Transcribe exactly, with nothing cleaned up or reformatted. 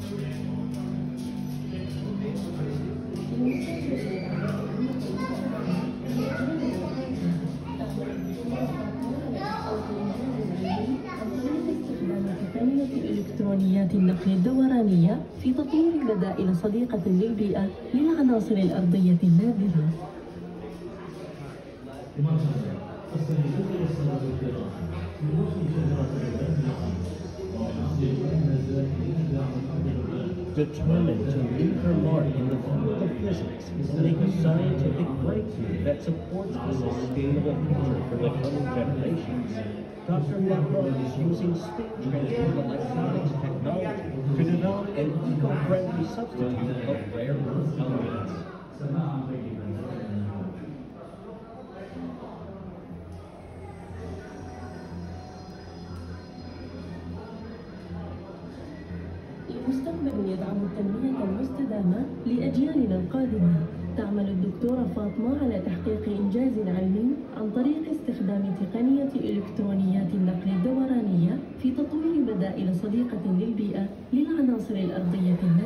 إلكترونيات النقل الدورانية في تطوير بدائل صديقة للبيئة للعناصر الأرضية النادرة. Determined to leave her mark in the field of physics and make a scientific breakthrough that supports a sustainable future for the coming generations, Doctor Macron is using spin transfer electronics technology to develop an eco-friendly substitute of rare earth elements. مستقبل يدعم التنمية المستدامة لأجيالنا القادمة. تعمل الدكتورة فاطمة على تحقيق إنجاز علمي عن طريق استخدام تقنية إلكترونيات النقل الدورانية في تطوير بدائل صديقة للبيئة للعناصر الأرضية النادرة.